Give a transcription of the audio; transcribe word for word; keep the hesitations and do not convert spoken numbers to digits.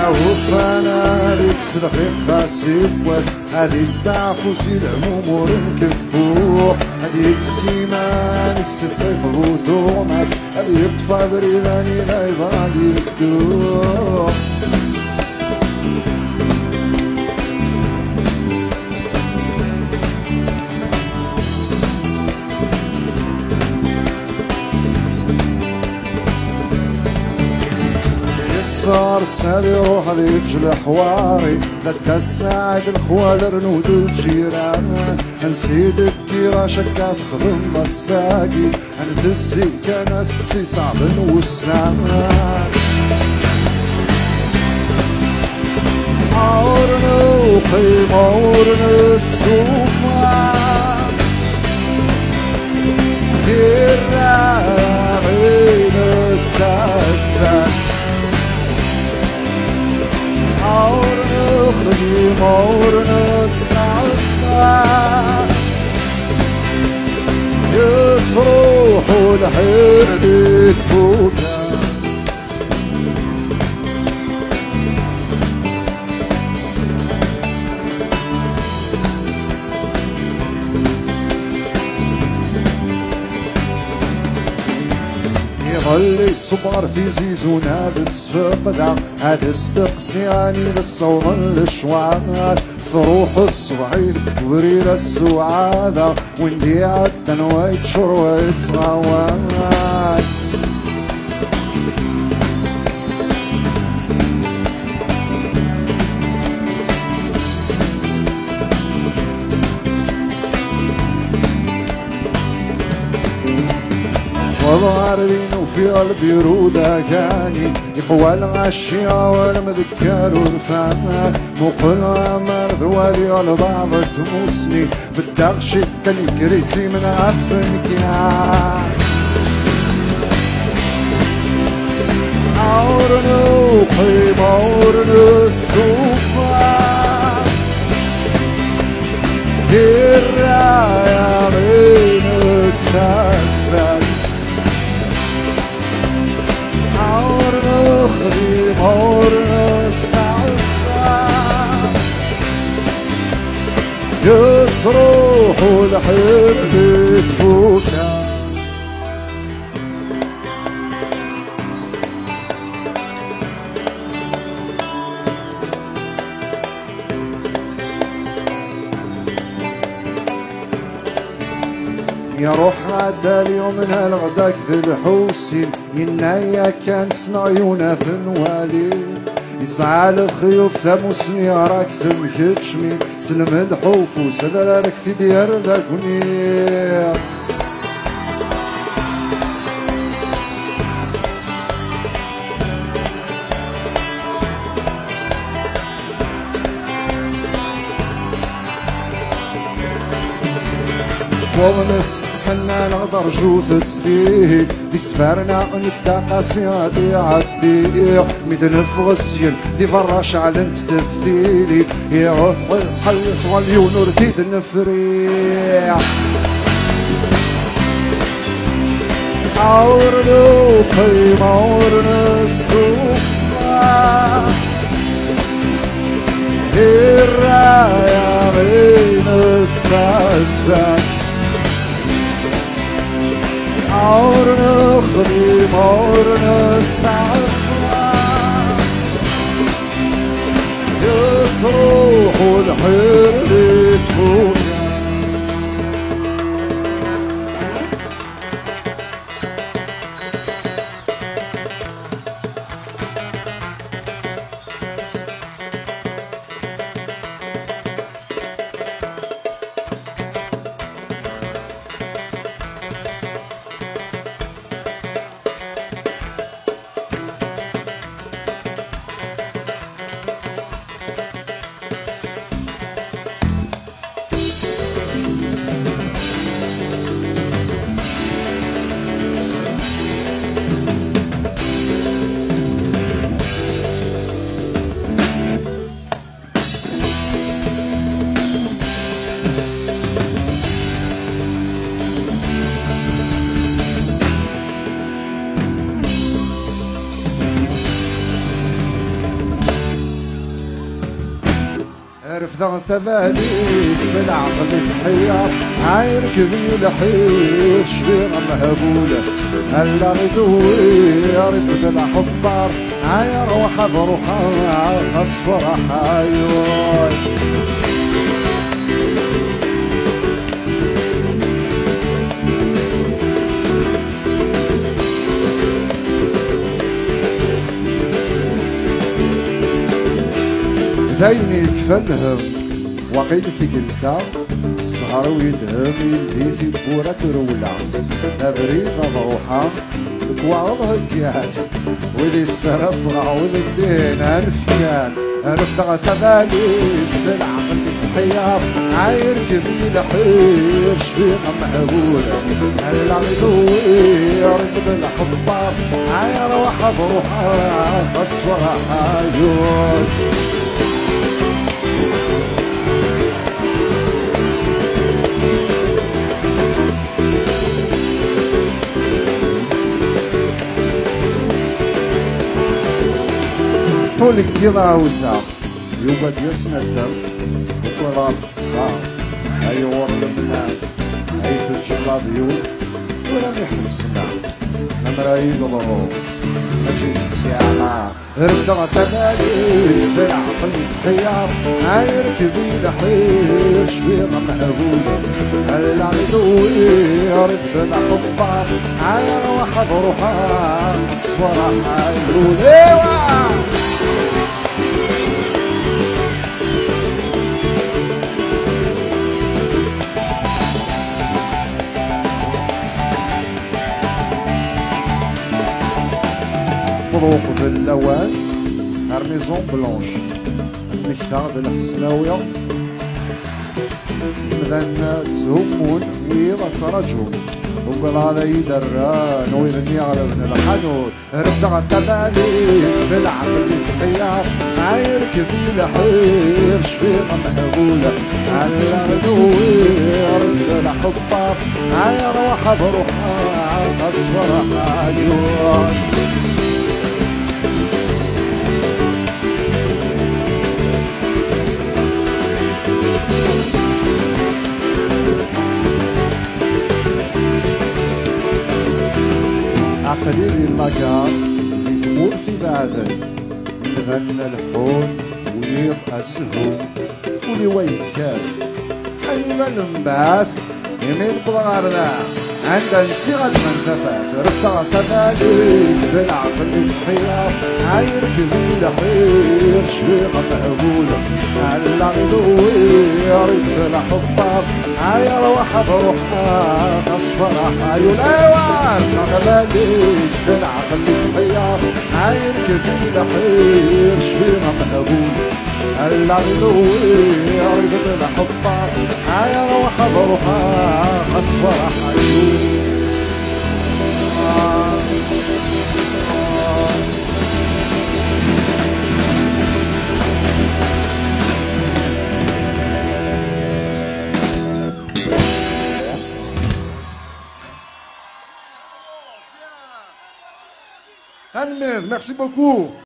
وفانا ليك سلخي خاسي بواس هادي ستعفو سي الهموم ورنكفو هاديك سيمان السفر بغوثو ماس هادي يطفى بريداني لا يبغى يبدو صار سالي روح ذيك الحواري لا تساعد الخوال رنود الجيران نسيدك كي راشك تخدم مساقي ندزيك انا ستي صعب وسامان عورنا وقيم عورنا السوفان دير راغين تساسان عورنا خديم عورنا السعفان يتروحوا الحرد تفوتنا يظل صبر في زيزون هذا السفقدة هذا استقسياني للصوت الشوار ثروح الصبعيد ورير السعادة وندي عالتنويت شرويت صغوات والغاربين وفي قلبي رودة كاني يقوى الغشية والمذكر والفان مقل عمر ذوالي البعض تموسني بالدغش التنكريتي من عفنك عورنا وقيم عورنا السوفان دير رايا غين تساسس عورنا خديم عورنا السعفان يتروحوا الحرد تفوتنا يا روح عدى اليوم من هالغداك ذي الحوسين ينايا كان سنعيونا ثنوالي يسعى الخيوط ثموسني راك ثم كتشمي سلم الحوف وسدرارك في ديار ذاك ونير ومنس سنا نقدر جوث تسديه دي تفارنا نتاقى سيادي عدي ميدن فغسين دي فراش على تثثيلي يا الحلف واليون ورتيد النفريع عورنا وقيم عورنا السوفا الرايا غين تساسك عورنا خديم عورنا السعفان يتروحوا الحرد تفوتنا رفض ثباليس بالعقل الحيار عاير كبير حير شبير مهبولة هلا غدوير بدل حبار عاير وحب روحها أصفر حايوي دايني كفلهم وقيل في قلتا السهر ويدهم يلدي في بورة رولا أبريد مضروحة بكوعض هكيان وذي السرف غعوذ الدين أنفكان أنفتغ تباليس للعقل الحيار عاير كبيل حير شفيقة مهبولة هلا غدوير بدل حبار عاير وحب روحها أصفر حايور طول القضاء وساق يوبد يسنى الدم وقضاء الصار أي ورد منام أي ثلج بيوت ولم يحسنا نمرايد ضروب أجي السيارة رفضة تباليس للعقل الخيار عاير كبير حير شبيرة مهبولة هلا غدوير بدل حبار عاير وحب روحها أصفر حايرون ايوه مبروك في اللوان هرميزون بلونش المكتار د الحسناوية مذن تهمون ويضا تراجون وقال هذا يدران ويغني على ابن الحنون رفع تباليس في العقل الخيار عاير كبير حير شفيقة مهبولة على غدوير بدل حبار عاير وحب روحها أصفر حايون عقلي المجار يثمر في بعدي يغنى الحون ويبقى سهو ولي وين كاف أني من نبعث يمين بضغارنا عند نسيغة من نفات رفع تباليس بالعقل الحيار عاير كبير حير شفيقة مهبولة على غدوير بدل حبار عاير وحب روحها أصفر حايون ايوان تباليس بالعقل الحيار عاير كبير حير شفيقة مهبولة على غدوير بدل حبار عاير وحب روحها أصفر حايون Anne-Mève, merci beaucoup.